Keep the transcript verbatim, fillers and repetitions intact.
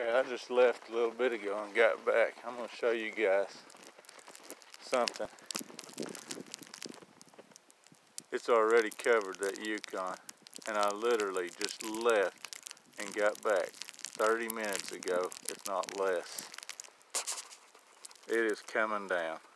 Okay, I just left a little bit ago and got back. I'm going to show you guys something. It's already covered that Yukon, and I literally just left and got back thirty minutes ago, if not less. It is coming down.